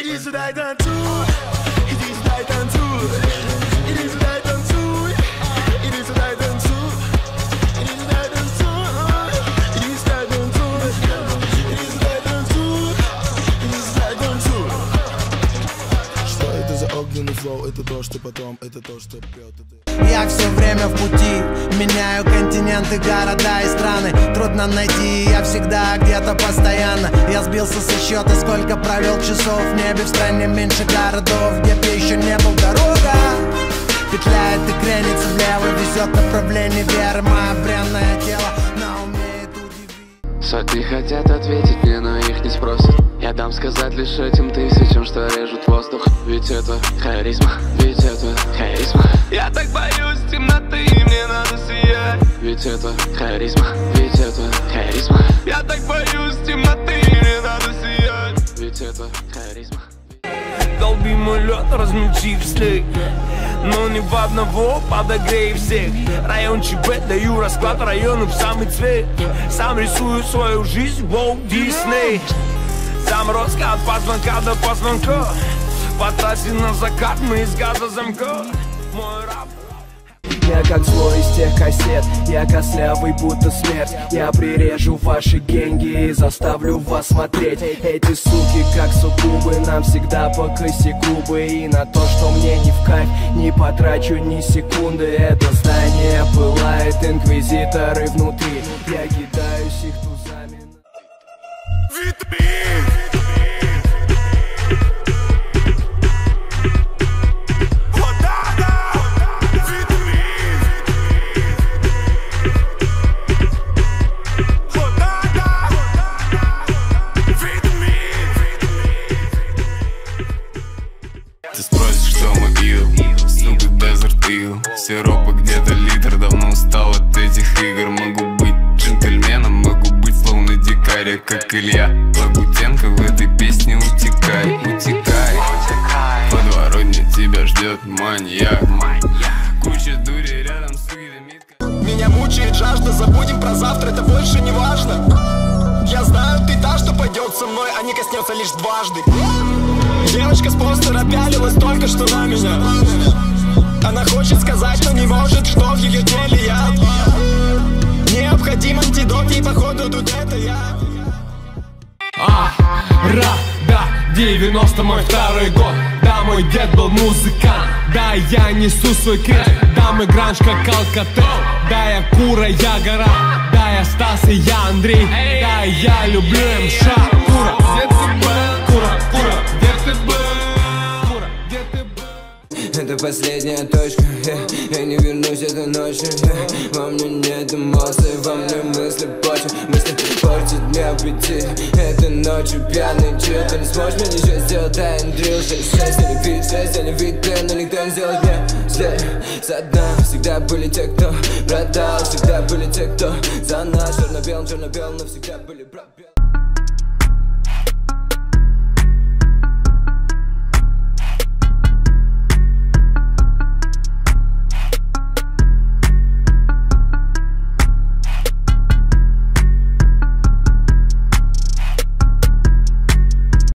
Иди сюда и танцуй, иди сюда и танцуй, иди сюда и танцуй, иди сюда и танцуй, иди сюда и танцуй, иди сюда и танцуй, иди сюда и танцуй, иди сюда и танцуй. Что это за огненный флоу? Это то, что потом, это то, что пьет. Я все время в пути, меняю континенты, города и страны. Трудно найти, я всегда где-то постоянно. Я сбился со счета, сколько провел часов в небе. В стране меньше городов, где б я еще не был. Дорога петляет и кренится влево, везет направление веры. Мое бренное тело, но умеет удивить. Сотни хотят ответить мне, но их не спросят. Я дам сказать лишь этим тысячам, что режут воздух. Ведь это харизма, ведь это харизма. Я так боюсь темноты, мне надо сиять. Ведь это харизма, ведь это харизма. Я так боюсь темноты, мне надо сиять. Ведь это харизма. Долби мой лед, размельчи вслед. Но не в одного, подогрей всех. Район ЧБ, даю расклад району в самый цвет. Сам рисую свою жизнь, Walt Disney. Сам роска от позвонка до позвонка. По трассе на закат, мы из газа замка. Мой раб. Я как зло из тех кассет, я костлявый, будто смерть. Я прирежу ваши генги и заставлю вас смотреть. Эти суки как суккубы, нам всегда по косяку бы. И на то, что мне не в кайф, не потрачу ни секунды. Это здание пылает, инквизиторы внутри. Я кидаюсь их тузами. Ты спросишь, что мы пил, сука, Desert Eagle. Сиропа где-то литр, давно устал от этих игр. Могу быть джентльменом, могу быть словно дикарь, как Илья Лагутенко в этой песне. Утекай, утекай, подворотня тебя ждет маньяк. Куча дури рядом с угрямиткой. Меня мучает жажда, забудем про завтра, это больше не важно. Я знаю, ты та, что пойдет со мной, а не коснется лишь дважды. Девочка с постера пялилась только что на меня. Она хочет сказать, но не может, что в ее теле яд. Необходим антидот, и походу тут это я. Да, 90 мой второй год. Да, мой дед был музыкант. Да, я несу свой крест. Да, мой гранж как Алкател. Да, я Кура, я Гора. Да, я Стас и я Андрей. Да, я люблю МШ. Кура, где ты был? Кура, Кура, где ты был? Кура, где ты был? Это последняя точка, я не вернусь этой ночью. Во мне нет эмоций, во мне мысли почвы. Мысли портят мне аппетит. Этой ночью пьяный чил. Ты не сможешь мне ничего сделать, I ain't drill. 6-6, я не вид, 6, я не вид, но никто не сделает мне зле. Со дна всегда были те, кто продал. Всегда были те, кто за нас. Черно-белым, черно-белым, но всегда были пробел.